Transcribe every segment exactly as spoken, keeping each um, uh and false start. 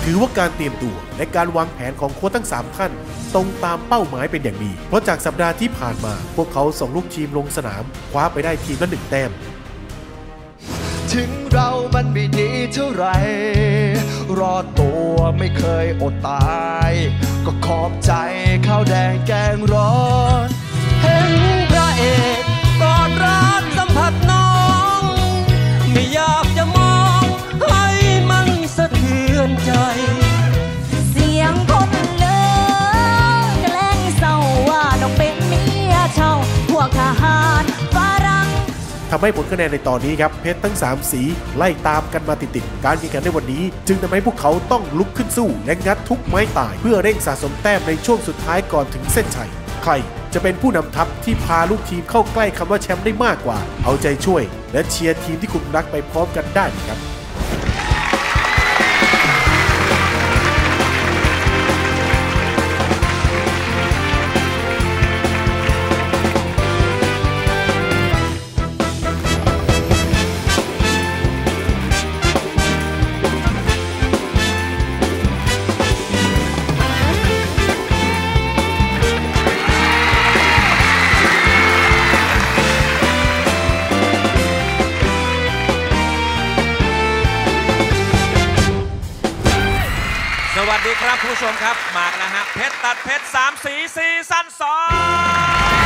ถือว่าการเตรียมตัวและการวางแผนของโค้ชทั้งสามท่านตรงตามเป้าหมายเป็นอย่างดีเพราะจากสัปดาห์ที่ผ่านมาพวกเขาส่งลูกทีมลงสนามคว้าไปได้ทีมละหนึ่งแต้มถึงเรามันไม่ดีเท่าไรรอดตัวไม่เคยอดตายก็ขอบใจข้าวแดงแกงร้อนเห็นพระเอกกอดรัดสัมผัสน้องไม่อยากจะมองให้มันสะเทือนใจเสียงคนเลิกแกล้งเศร้าว่าน้องเป็นเมียเช่าพวกทหารฝรั่งทำให้ผลคะแนนในตอนนี้ครับเพชรทั้งสามสีไล่ตามกันมาติดๆการแข่งขันในวันนี้จึงทำให้พวกเขาต้องลุกขึ้นสู้และงัดทุกไม้ตายเพื่อเร่งสะสมแต้มในช่วงสุดท้ายก่อนถึงเส้นชัยใครจะเป็นผู้นำทัพที่พาลูกทีมเข้าใกล้คำว่าแชมป์ได้มากกว่าเอาใจช่วยและเชียร์ทีมที่คุณรักไปพร้อมกันได้ครับสวัสดีครับผู้ชมครับมาแล้วฮะเพชรตัดเพชรสามสีซีซั่นสอง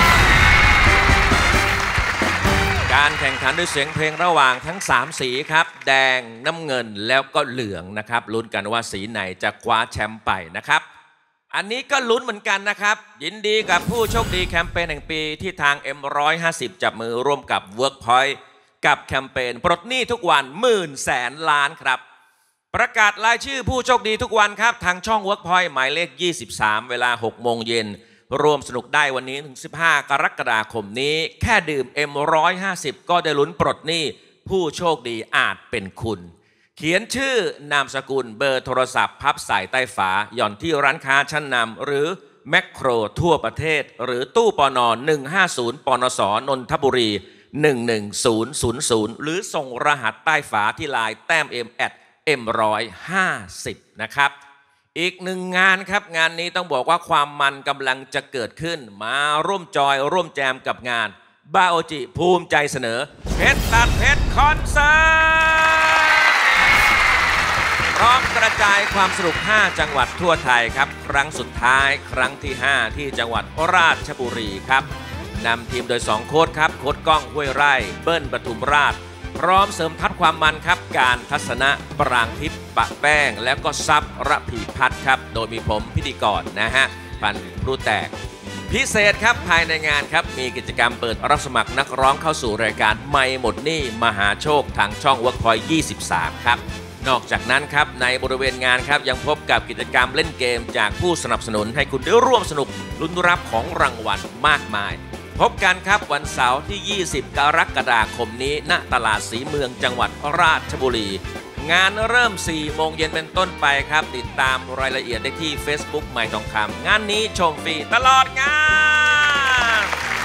การแข่งขันด้วยเสียงเพลงระหว่างทั้งสามสีครับแดงน้ำเงินแล้วก็เหลืองนะครับลุ้นกันว่าสีไหนจะคว้าแชมป์ไปนะครับอันนี้ก็ลุ้นเหมือนกันนะครับยินดีกับผู้โชคดีแคมเปญแห่งปีที่ทาง เอ็ม หนึ่งร้อยห้าสิบ จับมือร่วมกับ Workpoint กับแคมเปญปลดหนี้ทุกวันหมื่นแสนล้านครับประกาศรายชื่อผู้โชคดีทุกวันครับทางช่อง Workpoint หมายเลขยี่สิบสามเวลา หกโมงเย็นรวมสนุกได้วันนี้ถึงสิบห้ากรกฎาคมนี้แค่ดื่ม เอ็ม หนึ่งร้อยห้าสิบ ก็ได้ลุ้นปลดหนี้ผู้โชคดีอาจเป็นคุณเขียนชื่อนามสกุลเบอร์โทรศัพท์พับใส่ใต้ฝาหย่อนที่ร้านค้าชั้นนำหรือแมคโครทั่วประเทศหรือตู้ปนหนึ่งห้าศูนย์ปนสนนทบุรีหนึ่งหนึ่งศูนย์ศูนย์ศูนย์หรือส่งรหัสใต้ฝาที่ไลน์แต้มเอ็มแอดเอ็มร้อยห้าสิบนะครับอีกหนึ่งงานครับงานนี้ต้องบอกว่าความมันกำลังจะเกิดขึ้นมาร่วมจอยร่วมแจมกับงานบาโอจิภูมิใจเสนอเพชรตัดเพชรคอนเสิร์ตพร้อมกระจายความสนุกห้าจังหวัดทั่วไทยครับครั้งสุดท้ายครั้งที่ห้าที่จังหวัดราชบุรีครับนำทีมโดยสองโค้ชครับโค้ชก้องห้วยไร่เบิ้ลปทุมราชพร้อมเสริมทัพความมันครับการทัศนะปรางทิพย์ปะแป้งแล้วก็ซับระพีพัฒน์ครับโดยมีผมพิธีกรนะฮะพันรู้แตกพิเศษครับภายในงานครับมีกิจกรรมเปิดรับสมัครนักร้องเข้าสู่รายการไม่หมดหนี้มหาโชคทางช่อง Workpoint ยี่สิบสามครับนอกจากนั้นครับในบริเวณงานครับยังพบกับกิจกรรมเล่นเกมจากผู้สนับสนุนให้คุณได้ร่วมสนุกลุ้นรับของรางวัลมากมายพบกันครับวันเสาร์ที่ยี่สิบกรกฎาคมนี้ณตลาดสีเมืองจังหวัดราชบุรีงานเริ่มสี่โมงเย็นเป็นต้นไปครับติดตามรายละเอียดได้ที่ Facebook ใหม่ทองคำงานนี้ชมฟรีตลอดงาน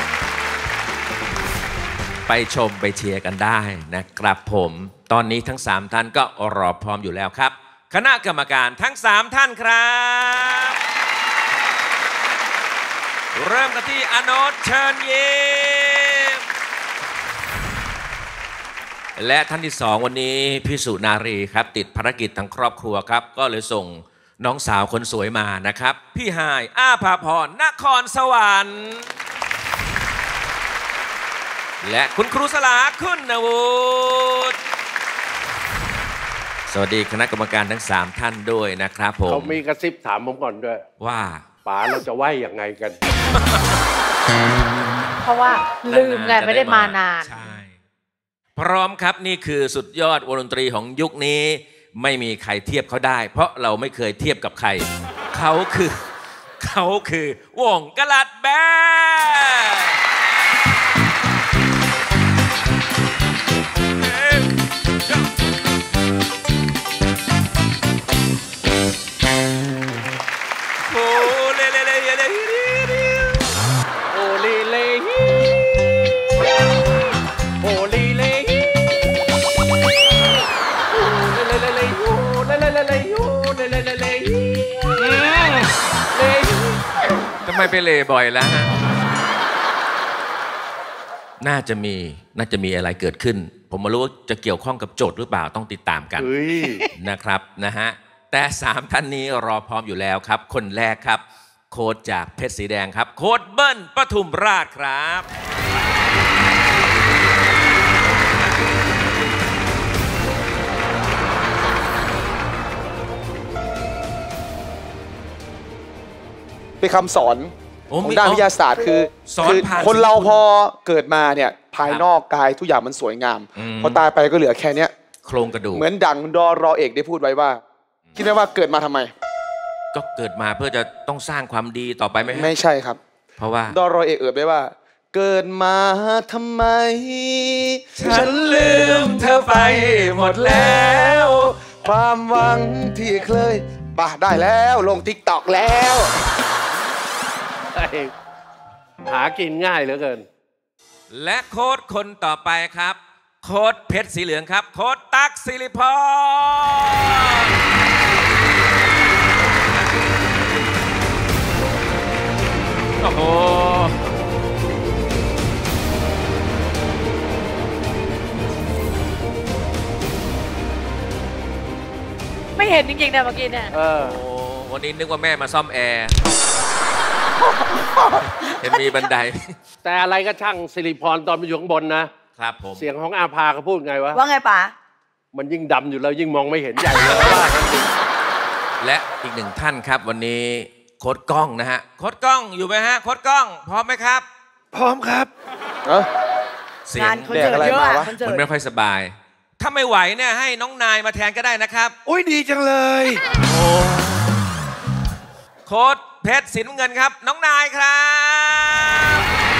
ไปชมไปเชียร์กันได้นะครับผมตอนนี้ทั้งสามท่านก็รอพร้อมอยู่แล้วครับคณะกรรมการทั้งสามท่านครับเริ่มกันที่อโนชเชิญยิ้มและท่านที่สองวันนี้พี่สุนารีครับติดภารกิจทางครอบครัวครับก็เลยส่งน้องสาวคนสวยมานะครับพี่ฮายอาภาพรนครสวรรค์และคุณครูสลาคุณวุฒิสวัสดีคณะกรรมการทั้งสามท่านด้วยนะครับผมเขามีกระซิบถามผมก่อนด้วยว่าป๋าเราจะไหว้ยังไงกันเพราะว่าลืมไงไม่ได้มานานใช่พร้อมครับนี่คือสุดยอดวงดนตรีของยุคนี้ไม่มีใครเทียบเขาได้เพราะเราไม่เคยเทียบกับใครเขาคือเขาคือวงกะลัดแบนเไปเลบ่อยแล้วฮะน่าจะมีน่าจะมีอะไรเกิดขึ้นผมไม่รู้ว่าจะเกี่ยวข้องกับโจทย์หรือเปล่าต้องติดตามกันนะครับนะฮะแต่สามท่านนี้รอพร้อมอยู่แล้วครับคนแรกครับโค้ดจากเพชรสีแดงครับโค้ดเบิ้ลปทุมราชครับเป็นคำสอนของด้านวิทยาศาสตร์คือคือคนเราพอเกิดมาเนี่ยภายนอกกายทุกอย่างมันสวยงามพอตายไปก็เหลือแค่เนี้ยโครงกระดูกเหมือนดังดอรอเอกได้พูดไว้ว่าคิดไหมว่าเกิดมาทำไมก็เกิดมาเพื่อจะต้องสร้างความดีต่อไปไหมไม่ใช่ครับเพราะว่าดอรอเอกเอ่ยไว้ว่าเกิดมาทำไมฉันลืมเธอไปหมดแล้วความหวังที่เคยป่ะได้แล้วลงติ๊กต็อกแล้วหากินง่ายเหลือเกินและโค้ดคนต่อไปครับโค้ดเพชรสีเหลืองครับโค้ดตั๊กสิริพรโอ้โหไม่เห็นจริงๆนะเมื่อกี้เนี่ยโอ้วันนี้นึกว่าแม่มาซ่อมแอร์เห็นมีบันไดแต่อะไรก็ช่างสิริพรตอนไปอยู่ข้างบนนะครับผมเสียงของอาภาเขาพูดไงวะว่าไงป๋ามันยิ่งดำอยู่แล้วยิ่งมองไม่เห็นใหญ่เลยว่าและอีกหนึ่งท่านครับวันนี้โค้ดกล้องนะฮะโค้ดกล้องอยู่ไหมฮะโค้ดกล้องพร้อมไหมครับพร้อมครับเออเสียงแดกอะไรมาวะมันไม่ค่อยสบายถ้าไม่ไหวเนี่ยให้น้องนายมาแทนก็ได้นะครับอุ้ยดีจังเลยโอ้โค้ดเพชรสีน้ำเงินครับน้องนายครับ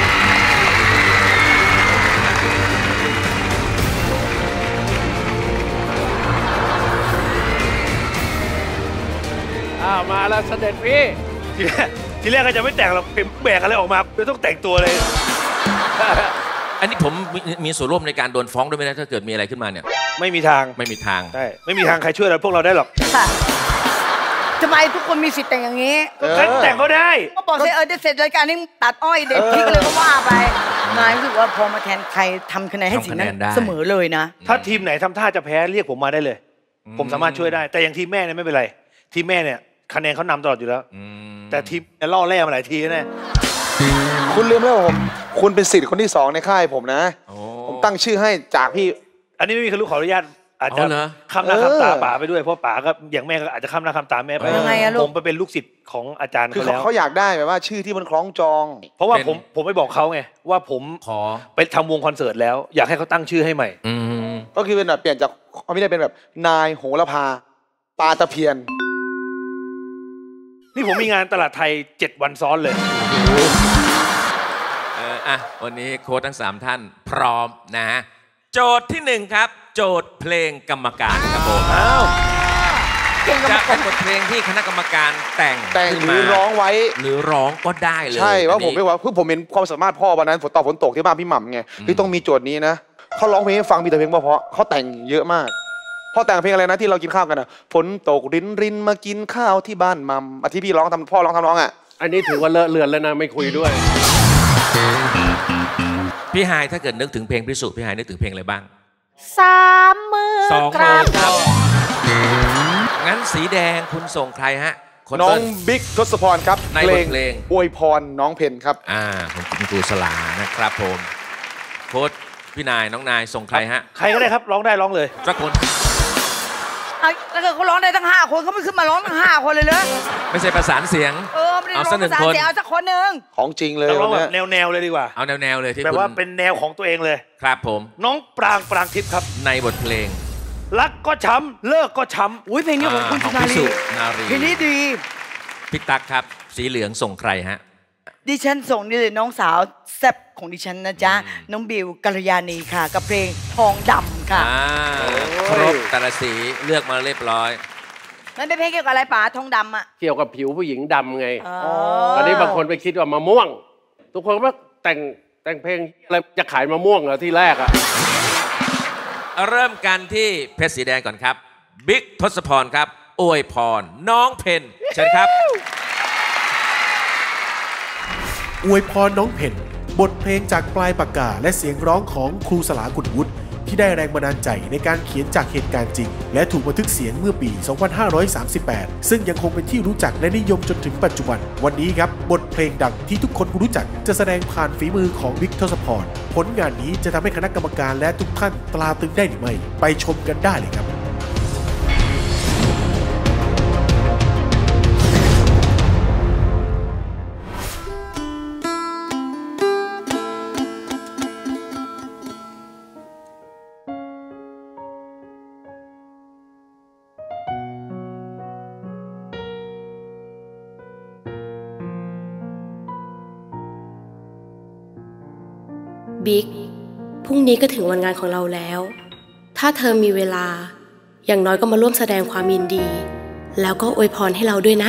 อ้าวมาแล้วเสด็จพี่ทีแรกก็จะไม่แต่งหรอกเป็นแบกอะไรออกมาไม่ต้องแต่งตัวเลยอันนี้ผมมีส่วนร่วมในการโดนฟ้องด้วยไหมนะถ้าเกิดมีอะไรขึ้นมาเนี่ยไม่มีทางไม่มีทางใช่ไม่มีทางใครช่วยเราพวกเราได้หรอกทำไมทุกคนมีสิทธิ์แต่งอย่างนี้แต่งก็ได้ก็บอกให้เออได้เสร็จรายการนี้ตัดอ้อยเด็ดพริกเลยก็ว่าไปนายรู้สึกว่าพอมาแทนใครทำคะแนนให้สีนั้นเสมอเลยนะถ้าทีมไหนทำท่าจะแพ้เรียกผมมาได้เลยผมสามารถช่วยได้แต่อย่างทีมแม่เนี่ยไม่เป็นไรทีมแม่เนี่ยคะแนนเขานำตลอดอยู่แล้วแต่ทีมล่อแร่มาหลายทีแน่คุณลืมแล้วผมคุณเป็นศิษย์คนที่สองในค่ายผมนะผมตั้งชื่อให้จากพี่อันนี้ไม่มีใครรู้ขออนุญาตอาจจะคำหน้าคำตาป๋าไปด้วยเพราะป๋าก็อย่างแม่ก็อาจจะคำหน้าคำตาแม่ไปผมไปเป็นลูกศิษย์ของอาจารย์เขาแล้วเขาอยากได้แบบว่าชื่อที่มันคล้องจองเพราะว่าผมผมไปบอกเขาไงว่าผมขอไปทำวงคอนเสิร์ตแล้วอยากให้เขาตั้งชื่อให้ใหม่ก็คือเป็นแบบเปลี่ยนจากไม่ได้เป็นแบบนายโหระพาปาตะเพียนนี่ผมมีงานตลาดไทยเจ็ดวันซ้อนเลยเอออ่ะวันนี้โค้ชทั้งสามท่านพร้อมนะฮะโจทย์ที่หนึ่งครับโจทย์เพลงกรรมการครับผมจะเป็นบทเพลงที่คณะกรรมการแต่งแต่งหรือร้องไว้หรือร้องก็ได้เลยใช่ว่าผมไม่ว่าคือผมเห็นความสามารถพ่อวันนั้นฝนตกฝนตกที่บ้านพี่หม่ำไงที่ต้องมีโจทย์นี้นะเขาร้องเพลงให้ฟังมีแต่เพลงเพราะเขาแต่งเยอะมากพ่อแต่งเพลงอะไรนะที่เรากินข้าวกันอะฝนตกรินรินมากินข้าวที่บ้านมัมอาที่พี่ร้องทำพ่อร้องทำร้องอะอันนี้ถือว่าเลอะเลือนแล้วนะไม่คุยด้วยพี่ไฮถ้าเกิดนึกถึงเพลงพิสุพี่ไฮนึกถึงเพลงอะไรบ้างสามมือสองมือครับงั้นสีแดงคุณส่งใครฮะน้องบิ๊กทศพรครับในบทเพลงอวยพรน้องเพนครับอ่าของคุณครูสลานะครับผมโค้ชพี่นายน้องนายส่งใครฮะใครก็ได้ครับร้องได้ร้องเลยสักคนแล้วเกิดเขาร้องได้ทั้งห้าคนเขาไม่ขึ้นมาร้องทั้งห้าคนเลยเหรอไม่ใช่ประสานเสียงเออไม่ได้ร้องประสานเสียงเอาสักคนหนึ่งของจริงเลยร้องแบบแนวๆเลยดีกว่าเอาแนวๆเลยที่แบบว่าเป็นแนวของตัวเองเลยครับผมน้องปรางปรางทิพย์ครับในบทเพลงรักก็ช้ำเลิกก็ช้ำอุ้ยเพลงนี้ของคุณสุนารีเพลงนี้ดีพี่ตั๊กครับสีเหลืองส่งใครฮะดิฉันส่งนี่เลยน้องสาวแซ่บของดิฉันนะจ๊ะน้องบิวกัลยาณีค่ะกับเพลงทองดำค่ะครบแต่ละสีเลือกมาเรียบร้อยมันเป็นเพลงเกี่ยวกับอะไรป๋าทองดำอ่ะเกี่ยวกับผิวผู้หญิงดำไงตอนนี้บางคนไปคิดว่ามะม่วงทุกคนว่าแต่งแต่งเพลงอะไรจะขายมะม่วงเหรอที่แรกอ่ะเริ่มกันที่เพชรสีแดงก่อนครับบิ๊กทศพรครับอวยพรน้องเพนเชิญครับอวยพรน้องเพนบทเพลงจากปลายปากกาและเสียงร้องของครูสลากุลวุฒิที่ได้แรงบันดาลใจในการเขียนจากเหตุการณ์จริงและถูกบันทึกเสียงเมื่อปี สองพันห้าร้อยสามสิบแปด ซึ่งยังคงเป็นที่รู้จักและนิยมจนถึงปัจจุบันวันนี้ครับบทเพลงดังที่ทุกคนรู้จักจะแสดงผ่านฝีมือของวิกทศพรผลงานนี้จะทำให้คณะกรรมการและทุกท่านตราตรึงได้หรือไม่ไปชมกันได้เลยครับบิ๊กพรุ่งนี้ก็ถึงวันงานของเราแล้วถ้าเธอมีเวลาอย่างน้อยก็มาร่วมแสดงความยินดีแล้วก็อวยพรให้เราด้วยนะ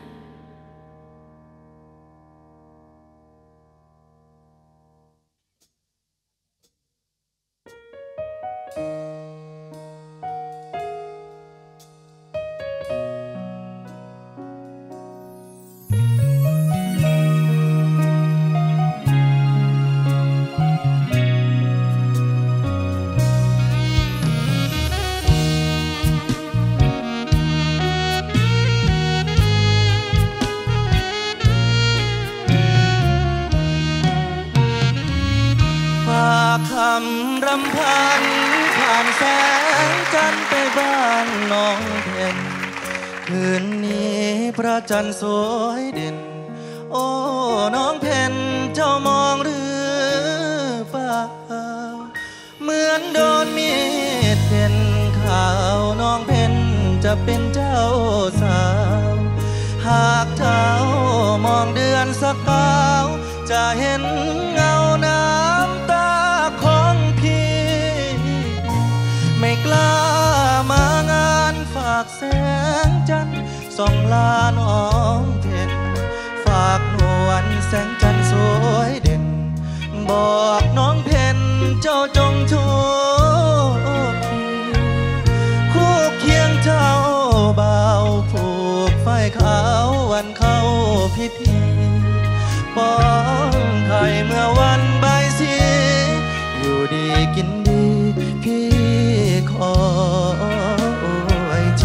คำรำพันผ่านแสงจันทร์ไปบ้านน้องเพนคืนนี้พระจันทร์สวยเด่นโอ้น้องเพนเจ้ามองหรือเปล่าเหมือนโดนมีดเป็นข่าวน้องเพนจะเป็นเจ้าสาวหากเจ้ามองเดือนสักเก้าจะเห็นเงาน้ำตาของพี่ไม่กล้ามางานฝากแสงจันทร์ส่องลาน้องเพนฝากนวลแสงจันทร์สวยเด่นบอกน้องเพนเจ้าจงโชคดีคู่เคียงเจ้าบ่าวผูกไฟขาววันเข้าพิธีป้อนไข่เมื่อวันใบสีอยู่ดีกินดีพี่ขอไว้ใจ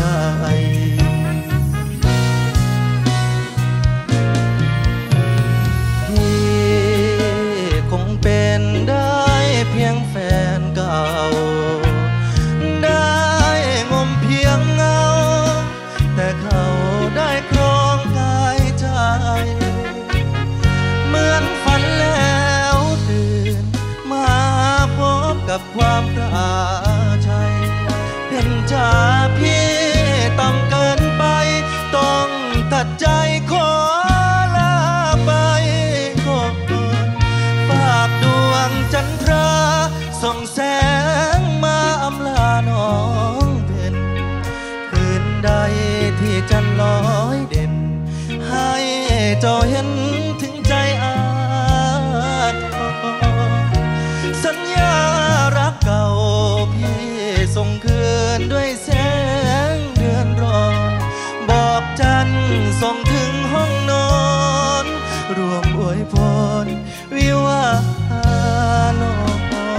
พี่คงเป็นได้เพียงแฟนเก่าได้งมเพียงเงาแต่เขาได้ครองกายใจเหมือนฝันแล้วตื่นมาพบกับความปราชัยเห็นจ่าพี่ต่ำเกินไปต้องตัดใจขอลาไปก่อนฝากดวงจันทราส่องแสงมาอำลาน้องเพนคืนใดที่จันทร์ลอยเด่นให้เจ้าเห็นถึงใจอาทรสัญญารักเก่าพี่ส่งคืนด้วยแสงเดือนรอนบอกจันทร์ส่งถึงห้องนอนรวมอวยพรวิวาน้อง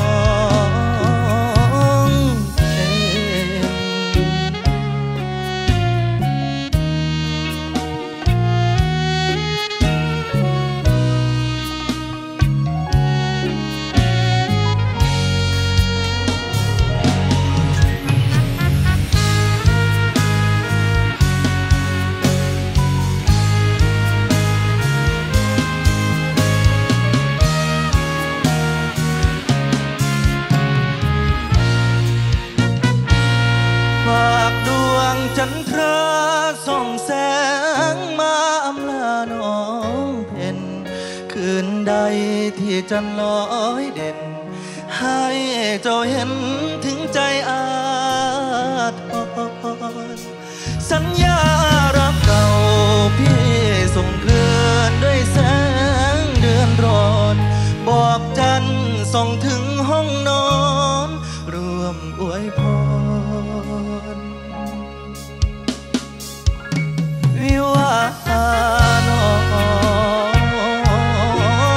จันทราส่องแสงมาอำลาน้องเพนคืนใดที่จันทร์ลอยเด่นให้เจ้าเห็นถึงใจอาทรสัญญารักเก่าพี่ส่งคืนด้วยแสงเดือนร้อนบอกจันทร์ส่งถึงห้องนอนรวมอวยพรวิวาน้อง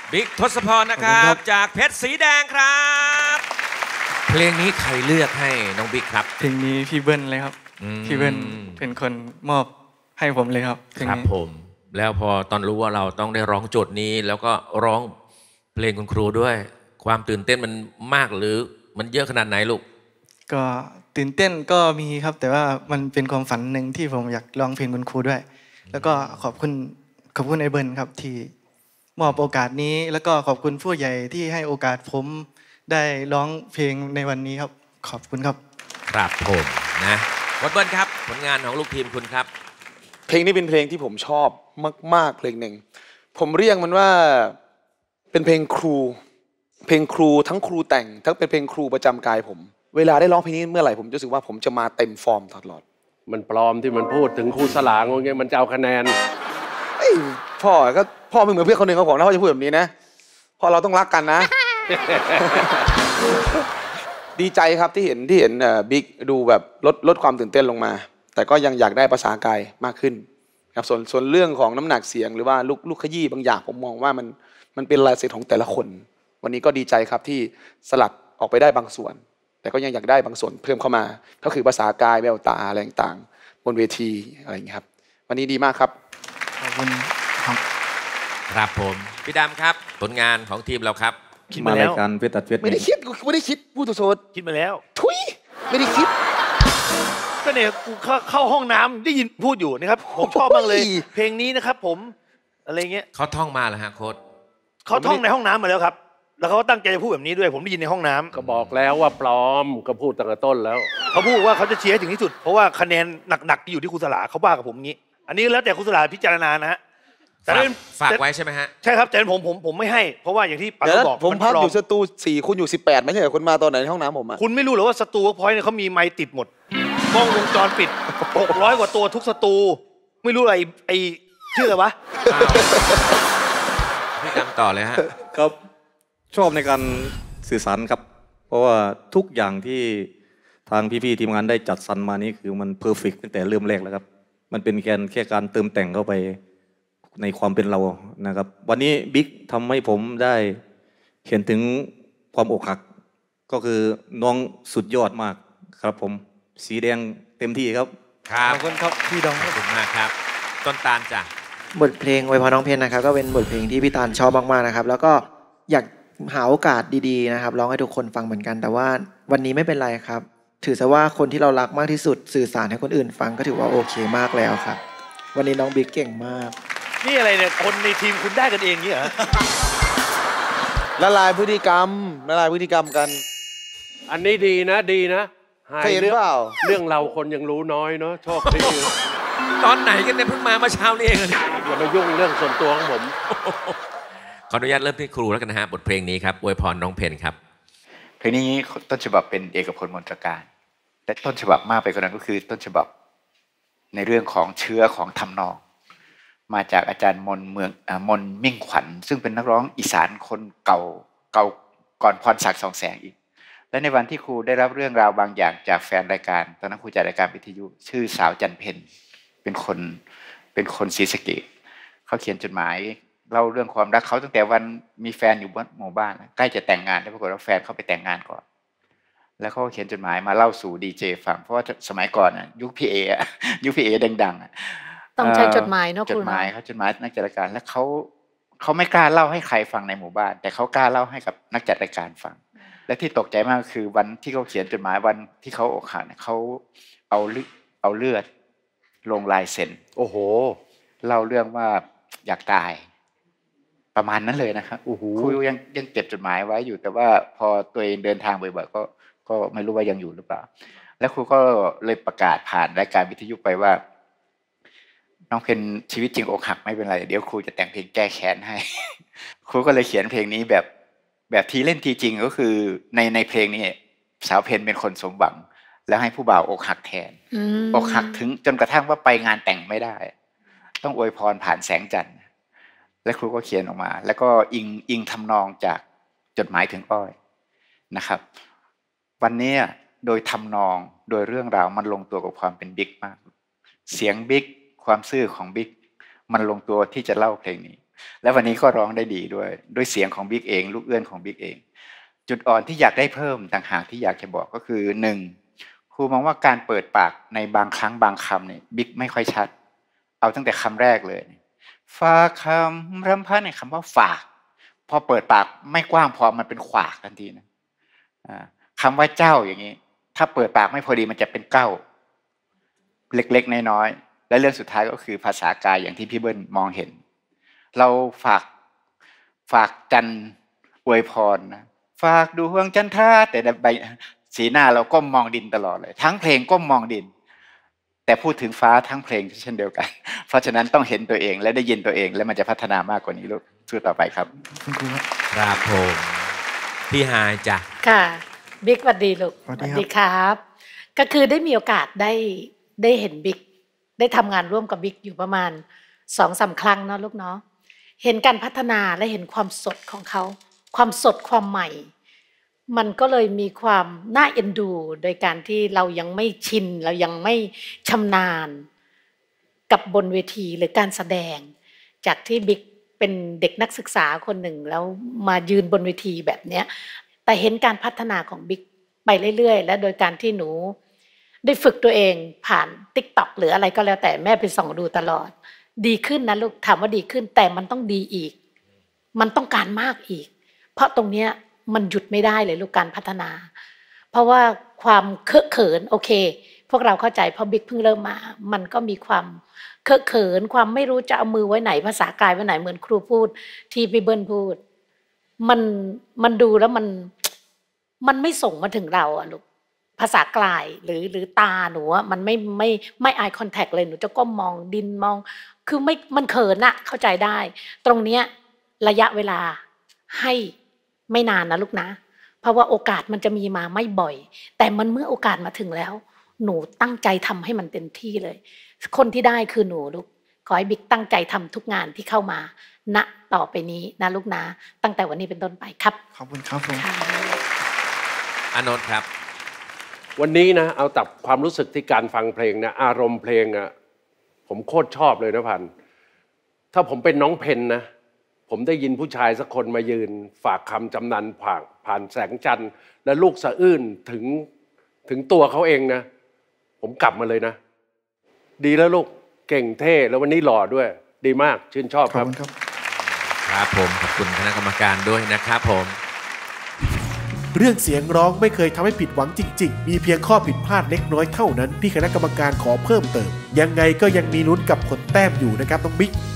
บิ๊กทศพรนะครับจากเพชรสีแดงครับเพลงนี้ใครเลือกให้น้องบิ๊กครับเพลงนี้พี่เบิ้ลเลยครับพี่เบิ้ลเป็นคนมอบให้ผมเลยครับครับผมแล้วพอตอนรู้ว่าเราต้องได้ร้องโจทย์นี้แล้วก็ร้องเพลงคุณครูด้วยความตื่นเต้นมันมากหรือมันเยอะขนาดไหนลูกก็ตื่นเต้นก็มีครับแต่ว่ามันเป็นความฝันหนึ่งที่ผมอยากร้องเพลงคุณครูด้วยแล้วก็ขอบคุณขอบคุณไอ้เบิ้ลครับที่มอบโอกาสนี้แล้วก็ขอบคุณผู้ใหญ่ที่ให้โอกาสผมได้ร้องเพลงในวันนี้ครับขอบคุณครับครับผมนะวัดเบิ้ลครับผลงานของลูกทีมคุณครับเพลงนี้เป็นเพลงที่ผมชอบมากๆเพลงหนึ่งผมเรียกมันว่าเป็นเพลงครูเพลงครูทั้งครูแต่งทั้งเป็นเพลงครูประจำกายผมเวลาได้ร้องเพลงนี้เมื่อไหร่ผมรู้สึกว่าผมจะมาเต็มฟอร์มตลอดมันปลอมที่มันพูดถึงครูสลางว่าไงมันจะเอาคะแนนไอ้พ่อก็พ่อไม่เหมือนเพื่อนคนหนึ่งของผมนะพ่อจะพูดแบบนี้นะพ่อเราต้องรักกันนะ ดีใจครับที่เห็นที่เห็นบิ๊กดูแบบลดลดความตื่นเต้นลงมาแต่ก็ยังอยากได้ภาษากายมากขึ้นครับส่วนส่วนเรื่องของน้ำหนักเสียงหรือว่าลูกลูกขยี้บางอย่างผมมองว่ามันมันเป็นลายเซ็นของแต่ละคนวันนี้ก็ดีใจครับที่สลัดออกไปได้บางส่วนแต่ก็ยังอยากได้บางส่วนเพิ่มเข้ามาก็คือภาษากายแววตาอะไรต่างๆบนเวทีอะไรอย่างนี้ครับวันนี้ดีมากครับขอบคุณครับครับผมพี่ดำครับผลงานของทีมเราครับคิดมาแล้วการเวทตัดเวทไม่ได้คิดไม่ได้คิดพูดโสดคิดมาแล้วทุยไม่ได้คิดก็เนี่ยกูเข้าห้องน้ำได้ยินพูดอยู่นะครับผมชอบมากเลยเพลงนี้นะครับผมอะไรเงี้ยเขาท่องมาแล้วฮะโค้ดเขาท่องในห้องน้ำมาแล้วครับแล้วเขาตั้งใจจะพูดแบบนี้ด้วยผมได้ยินในห้องน้ำก็บอกแล้วว่าปลอมก็พูดตั้งแต่ต้นแล้วเขาพูดว่าเขาจะเชียร์ให้ถึงที่สุดเพราะว่าคะแนนหนักๆอยู่ที่ครูสลาเขาว่ากับผมงี้อันนี้แล้วแต่ครูสลาพิจารณานะฮะแต่ฝากไว้ใช่ไหมฮะใช่ครับแต่ผมผมผมไม่ให้เพราะว่าอย่างที่ป๋าบอกผมพักอยู่สตูสี่คุณอยู่สิบแปดไม่ใช่เหรอคุณมาตอนไหนในห้องน้ำผมอะคุณไม่รู้หรอว่าสตูเวิร์กพอยต์เนี่ยเขามีไมค์ติดหมดกล้องวงจรปิดหกร้อยกว่าตัวทุกสตูไม่รู้อะไรไอ้ชื่ออะไรวะพี่ดำต่อเลยฮะครับชอบในการสื่อสารครับเพราะว่าทุกอย่างที่ทางพี่ๆทีมงานได้จัดสรรมานี้คือมันเพอร์เฟกต์ตั้งแต่เริ่มแรกแล้วครับมันเป็นแค่แค่การเติมแต่งเข้าไปในความเป็นเรานะครับวันนี้บิ๊กทำให้ผมได้เห็นถึงความอกหักก็คือน้องสุดยอดมากครับผมสีแดงเต็มที่ครับขอบคุณครับพี่ดองขอบคุณมากครับต้นตาลจ้ะบทเพลงอวยพรน้องเพนนะครับก็เป็นบทเพลงที่พี่ตาลชอบมากๆนะครับแล้วก็อยากหาโอกาสดีๆนะครับร้องให้ทุกคนฟังเหมือนกันแต่ว่าวันนี้ไม่เป็นไรครับถือซะว่าคนที่เรารักมากที่สุดสื่อสารให้คนอื่นฟังก็ถือว่าโอเคมากแล้วครับวันนี้น้องบิ๊กเก่งมากนี่อะไรเนี่ยคนในทีมคุณได้กันเองนี่เหรอละลายพฤติกรรมละลายพฤติกรรมกันอันนี้ดีนะดีนะเคยเห็นเปล่าเรื่องเราคนยังรู้น้อยเนาะชอบที่ตอนไหนกันเนี่ยเพิ่งมาเมื่อเช้านี่เองอย่ามายุ่งเรื่องส่วนตัวของผมขออนุญาตเริ่มที่ครูแล้วกันนะฮะบทเพลงนี้ครับอวยพรน้องเพนครับเพลงนี้ต้นฉบับเป็นเอกพลมนตรการและต้นฉบับมากไปกว่านั้นก็คือต้นฉบับในเรื่องของเชื้อของทำนองมาจากอาจารย์มนเมืองมนมิ่งขวัญซึ่งเป็นนักร้องอีสานคนเก่าเก่าก่อนพรศักดิ์สองแสงอีกและในวันที่ครูได้รับเรื่องราวบางอย่างจากแฟนรายการตอนนั้นครูจัดรายการวิทยุชื่อสาวจันเพ็ญเป็นคนเป็นคนศรีสะเกษเขาเขียนจดหมายเล่าเรื่องความรักเขาตั้งแต่วันมีแฟนอยู่บนหมู่บ้านใกล้จะแต่งงานแล้วปรากฏว่าแฟนเขาไปแต่งงานก่อนแล้วเขาเขียนจดหมายมาเล่าสู่ดีเจฟังเพราะว่าสมัยก่อนยุคพี่เอยุคพี่เอดังๆต้องใช้จดหมายเนาะจดหมายเขาจดหมายนักจัดรายการแล้วเขาเขาไม่กล้าเล่าให้ใครฟังในหมู่บ้านแต่เขากล้าเล่าให้กับนักจัดรายการฟังและที่ตกใจมากคือวันที่เขาเขียนจดหมายวันที่เขาอกหักเนี่ยเขาเอาเอาเลือดลงลายเซ็นโอ้โหเล่าเรื่องว่าอยากตายประมาณนั้นเลยนะครับครูยังยังเก็บจดหมายไว้อยู่แต่ว่าพอตัวเองเดินทางบ่อยๆก็ก็ไม่รู้ว่ายังอยู่หรือเปล่าแล้วครูก็เลยประกาศผ่านรายการวิทยุไปว่าน้องเพนชีวิตจริงอกหักไม่เป็นไรเดี๋ยวครูจะแต่งเพลงแก้แค้นให้ครูก็เลยเขียนเพลงนี้แบบแบบทีเล่นทีจริงก็คือในในเพลงนี้สาวเพนเป็นคนสมหวังแล้วให้ผู้บ่าวอกหักแทนอกหักถึงจนกระทั่งว่าไปงานแต่งไม่ได้ต้องอวยพรผ่านแสงจันทร์และครูก็เขียนออกมาแล้วก็อิงอิงทำนองจากจดหมายถึงอ้อยนะครับวันนี้โดยทำนองโดยเรื่องราวมันลงตัวกับความเป็นบิ๊กมากเสียงบิ๊กความซื่อของบิ๊กมันลงตัวที่จะเล่าเพลงนี้และวันนี้ก็ร้องได้ดีด้วยด้วยเสียงของบิ๊กเองลูกเอื้อนของบิ๊กเองจุดอ่อนที่อยากได้เพิ่มต่างหากที่อยากจะบอกก็คือหนึ่งครูมองว่าการเปิดปากในบางครั้งบางคำเนี่ยบิ๊กไม่ค่อยชัดเอาตั้งแต่คำแรกเลยฝากคำรำพันในคำว่าฝากพอเปิดปากไม่กว้างพอมันเป็นขวากทันทีนะคำว่าเจ้าอย่างนี้ถ้าเปิดปากไม่พอดีมันจะเป็นเก้าเล็กๆน้อยๆและเรื่องสุดท้ายก็คือภาษากายอย่างที่พี่เบิ้ลมองเห็นเราฝากฝากจันอวยพรนะฝากดูห่วงจันทราแต่ใบสีหน้าเราก้มมองดินตลอดเลยทั้งเพลงก้มมองดินแต่พูดถึงฟ้าทั้งเพลงเช่นเดียวกันเพราะฉะนั้นต้องเห็นตัวเองและได้ยินตัวเองแล้วมันจะพัฒนามากกว่านี้ลูกสู้ต่อไปครับครับผมพี่ฮายจ้ะค่ะบิ๊กสวัสดีลูกสวัสดีครับก็คือได้มีโอกาสได้ได้เห็นบิ๊กได้ทำงานร่วมกับบิ๊กอยู่ประมาณสองสามครั้งเนาะลูกเนาะเห็นการพัฒนาและเห็นความสดของเขาความสดความใหม่มันก็เลยมีความน่าเอ็นดูโดยการที่เรายังไม่ชินเรายังไม่ชำนาญกับบนเวทีหรือการแสดงจากที่บิ๊กเป็นเด็กนักศึกษาคนหนึ่งแล้วมายืนบนเวทีแบบเนี้ยแต่เห็นการพัฒนาของบิ๊กไปเรื่อยๆและโดยการที่หนูได้ฝึกตัวเองผ่าน ติ๊กต็อก หรืออะไรก็แล้วแต่แม่ไปส่องดูตลอดดีขึ้นนะลูกถามว่าดีขึ้นแต่มันต้องดีอีกมันต้องการมากอีกเพราะตรงเนี้ยมันหยุดไม่ได้เลยลูกการพัฒนาเพราะว่าความเคอะเขินโอเคพวกเราเข้าใจเพราะบิ๊กเพิ่งเริ่มมามันก็มีความเคอะเขินความไม่รู้จะเอามือไว้ไหนภาษากายไว้ไหนเหมือนครูพูดที่พี่เบิ้ลพูดมันมันดูแล้วมันมันไม่ส่งมาถึงเราอะลูกภาษากายหรือหรือตาหนูอะมันไม่ไม่ไม่ eye contact เลยหนูจะก้มมองดินมองคือไม่มันเขินอะเข้าใจได้ตรงเนี้ยระยะเวลาให้ไม่นานนะลูกนะเพราะว่าโอกาสมันจะมีมาไม่บ่อยแต่มันเมื่อโอกาสมาถึงแล้วหนูตั้งใจทำให้มันเต็มที่เลยคนที่ได้คือหนูลูกขอให้บิ๊กตั้งใจทำทุกงานที่เข้ามาณต่อไปนี้นะลูกนะตั้งแต่วันนี้เป็นต้นไปครับขอบคุณครับผมอานนท์ครับวันนี้นะเอาตับความรู้สึกที่การฟังเพลงนะอารมณ์เพลงอะผมโคตรชอบเลยนะพันถ้าผมเป็นน้องเพนนะผมได้ยินผู้ชายสักคนมายืนฝากคำจำนันผ่านผ่านแสงจันทร์และลูกสะอื้นถึงถึงตัวเขาเองนะผมกลับมาเลยนะดีแล้วลูกเก่งเท่แล้ววันนี้หล่อด้วยดีมากชื่นชอบครับครับผมขอบคุณคณะกรรมการด้วยนะครับผมเรื่องเสียงร้องไม่เคยทำให้ผิดหวังจริงๆมีเพียงข้อผิดพลาดเล็กน้อยเท่านั้นที่คณะกรรมการขอเพิ่มเติมยังไงก็ยังมีลุ้นกับผลแต้มอยู่นะครับน้องบิ๊ก